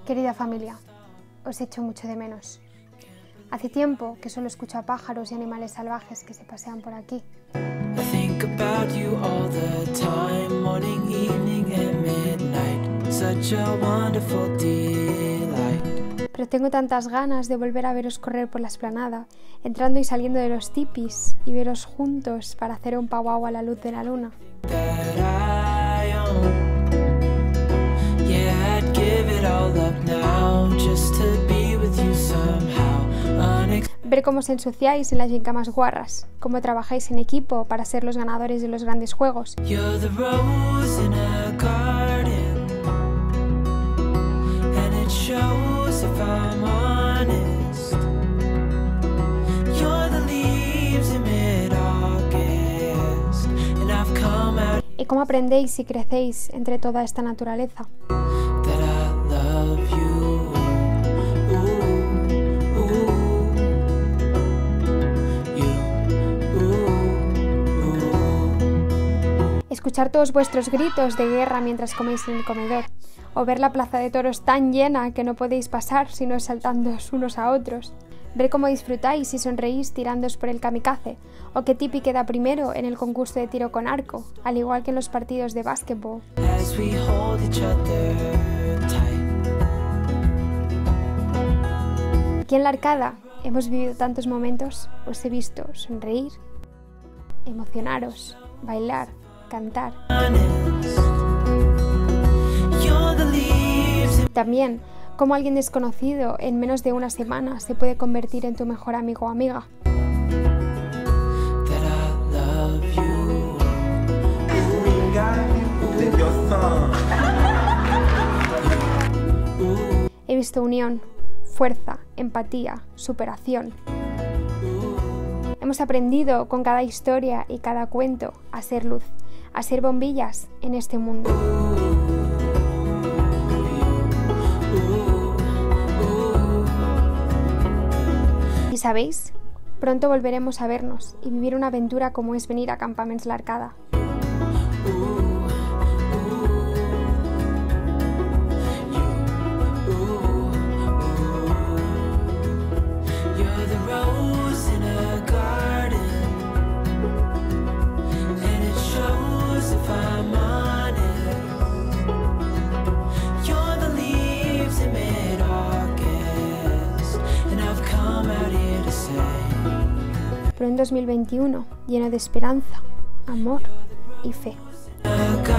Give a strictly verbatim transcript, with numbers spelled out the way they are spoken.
Querida familia, os echo mucho de menos. Hace tiempo que solo escucho a pájaros y animales salvajes que se pasean por aquí. I think about you all the time, morning, evening and midnight. Such a wonderful delight. Pero tengo tantas ganas de volver a veros correr por la explanada, entrando y saliendo de los tipis y veros juntos para hacer un powwow a la luz de la luna. That I own. Yeah, I'd give it all up now just to be with you somehow. Unex- Ver cómo os ensuciáis en las gincamas guarras, cómo trabajáis en equipo para ser los ganadores de los grandes juegos. You're the rose in a garden, and it shows if I'm honest. You're the leaves in mid-August, and I've come out Y cómo aprendéis y crecéis entre toda esta naturaleza. that I love you. Ooh, ooh, you, ooh, ooh. Escuchar todos vuestros gritos de guerra mientras coméis en el comedor, o ver la plaza de toros tan llena que no podéis pasar sino saltándoos unos a otros. Ver cómo disfrutáis y sonreís tirándoos por el kamikaze, o que Tipi queda primero en el concurso de tiro con arco, al igual que en los partidos de básquetbol. As we hold each other tight. Aquí en la Arcada hemos vivido tantos momentos, os he visto sonreír, emocionaros, bailar, cantar. Honest. You're the leaves in También, cómo alguien desconocido en menos de una semana se puede convertir en tu mejor amigo o amiga. that I love you. He visto unión, fuerza, empatía, superación. Hemos aprendido con cada historia y cada cuento a ser luz, a ser bombillas en este mundo. Y sabéis, pronto volveremos a vernos y vivir una aventura como es venir a Campaments La Arcada. You're the rose in a garden, and it shows if I'm honest. You're the leaves in mid-August, and I've come out here to say Pero en dos mil veintiuno, lleno de esperanza, amor y fe. a